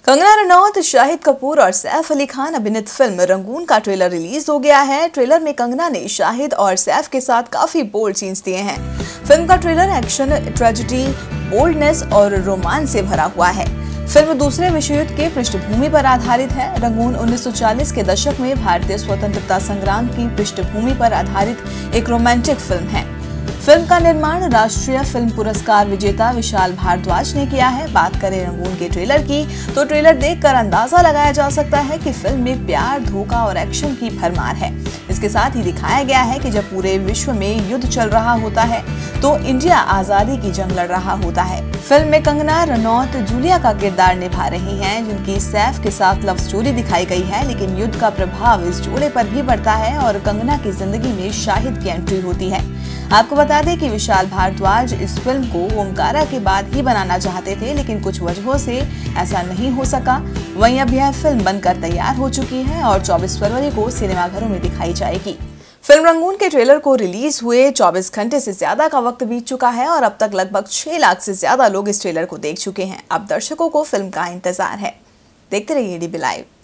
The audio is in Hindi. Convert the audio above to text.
कंगना रनौत, शाहिद कपूर और सैफ अली खान अभिनीत फिल्म रंगून का ट्रेलर रिलीज हो गया है। ट्रेलर में कंगना ने शाहिद और सैफ के साथ काफी बोल्ड सीन्स दिए हैं। फिल्म का ट्रेलर एक्शन, ट्रेजेडी, बोल्डनेस और रोमांस से भरा हुआ है। फिल्म दूसरे विश्व युद्ध के पृष्ठभूमि पर आधारित है। रंगून 1940 के दशक में भारतीय स्वतंत्रता संग्राम की पृष्ठभूमि पर आधारित एक रोमांटिक फिल्म है। फिल्म का निर्माण राष्ट्रीय फिल्म पुरस्कार विजेता विशाल भारद्वाज ने किया है। बात करें रंगून के ट्रेलर की, तो ट्रेलर देखकर अंदाजा लगाया जा सकता है कि फिल्म में प्यार, धोखा और एक्शन की भरमार है। इसके साथ ही दिखाया गया है कि जब पूरे विश्व में युद्ध चल रहा होता है तो इंडिया आजादी की जंग लड़ रहा होता है। फिल्म में कंगना रनौत जूलिया का किरदार निभा रही हैं, जिनकी सैफ के साथ लव स्टोरी दिखाई गई है। लेकिन युद्ध का प्रभाव इस जोड़े पर भी पड़ता है और कंगना की जिंदगी में शाहिद की एंट्री होती है। आपको बता दें कि विशाल भारद्वाज इस फिल्म को ओमकारा के बाद ही बनाना चाहते थे, लेकिन कुछ वजहों से ऐसा नहीं हो सका। वहीं अब यह फिल्म बनकर तैयार हो चुकी है और 24 फरवरी को सिनेमाघरों में दिखाई जाएगी। फिल्म रंगून के ट्रेलर को रिलीज हुए 24 घंटे से ज्यादा का वक्त बीत चुका है और अब तक लगभग 6 लाख से ज्यादा लोग इस ट्रेलर को देख चुके हैं। अब दर्शकों को फिल्म का इंतजार है। देखते रहिए डीबी लाइव।